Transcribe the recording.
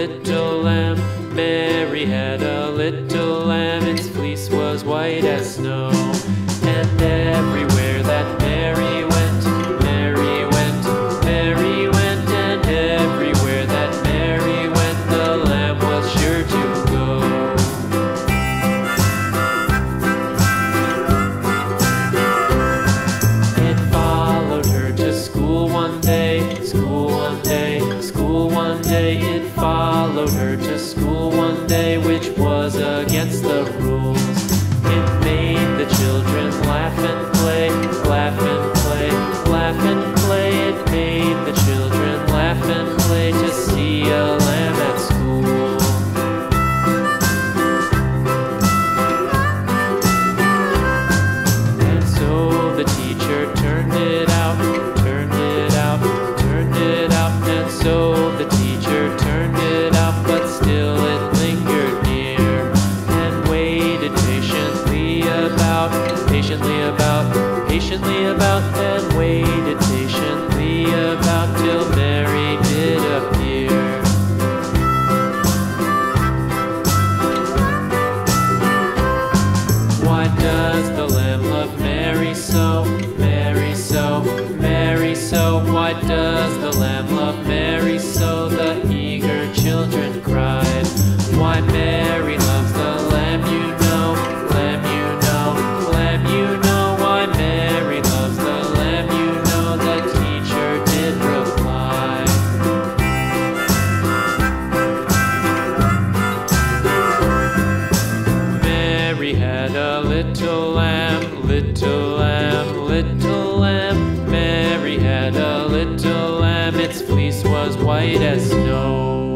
little lamb. Mary had a little lamb. Its fleece was white as snow. And everywhere that Mary went, Mary went, Mary went. And everywhere that Mary went, the lamb was sure to go. It followed her to school one day, school one day, school one day. It followed her to school one day, which was against the rules. It made the children laugh and play, laugh and play, laugh and play. It made the children laugh and play to see a lamb at school. And so the teacher turned it out, turned it out, turned it out. And so the teacher turned it out, but still it lingered near and waited patiently about, patiently about, patiently about, and waited patiently about till Mary did appear. Why does the lamb love Mary so, Mary so, Mary so? Why does the lamb love Mary so? The eager children cried. Why Mary loves the lamb, you know, lamb, you know, lamb, you know. Why Mary loves the lamb, you know, the teacher did reply. Mary had a little lamb, little lamb, little lamb. Mary had a little lamb. Its fleece was white as snow.